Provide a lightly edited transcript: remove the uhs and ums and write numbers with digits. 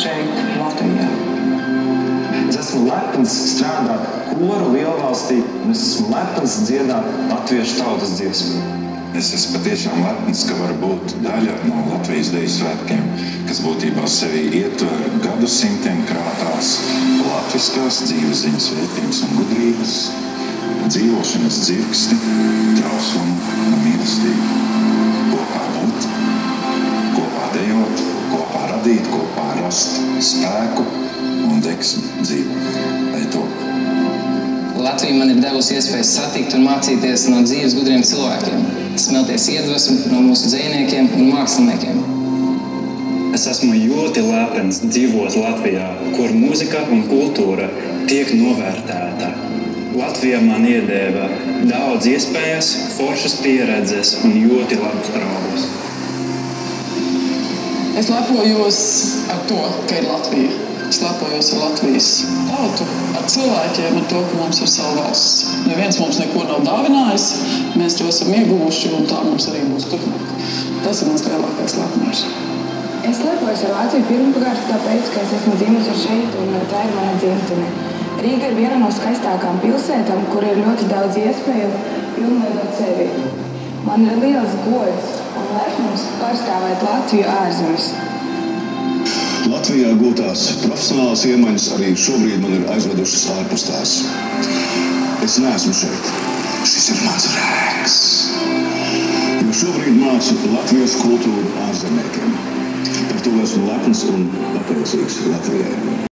šeit, Latvijā. Es esmu lepns strādāt koru lielvalstī, un es esmu lepns dziedāt latviešu tautas dziesmu. Es esmu patiešām lepns, ka var būt daļa no Latvijas Deju svētkiem, kas būtībā sevī ietver gadsimtiem krātās latviskās dzīves ziņas, vērtības un gudrības, dzīvošanas dzirksti, trauslumu un mīlestību. Kopā būt, kopā dejot, kopā radīt, kopā rast spēku un deksmi dzīvot. Lai top! Latvija man ir devusi iespēju satikt un mācīties no dzīves gudriem cilvēkiem, smelties iedvesmu no mūsu dzejniekiem un māksliniekiem. Es esmu ļoti lepns dzīvot Latvijā, kur mūzika un kultūra tiek novērtēta. Latvija man iedeva daudz iespējas, foršas pieredzes un ļoti labus draugus. Es lepojos ar to, ka ir Latvija. Es lepojos ar Latvijas tautu, ar cilvēkiem, ar to, ka mums ir sava valsts. Neviens mums neko nav dāvinājis, mēs to esam ieguvuši un tā mums arī būs turpmāk. Tas ir mans lielākais lepnums. Es lepojos ar Latviju pirmkārt, tāpēc, ka es esmu dzimusi šeit un tā ir mana dzimtene. Rīga ir viena no skaistākām pilsētām, kur ir ļoti daudz iespēju pilnveidot sevi. Man ir liels gods un lepnums pārstāvēt Latviju ārzemes. Latvijā gūtās profesionālās iemaņas arī šobrīd man ir aizvedušas ārpus tās. Es neesmu šeit. Šis ir mans rēks. Jo šobrīd mācu latviešu kultūru ārzemniekiem. Par to esmu lepns un pateicīgs Latvijai.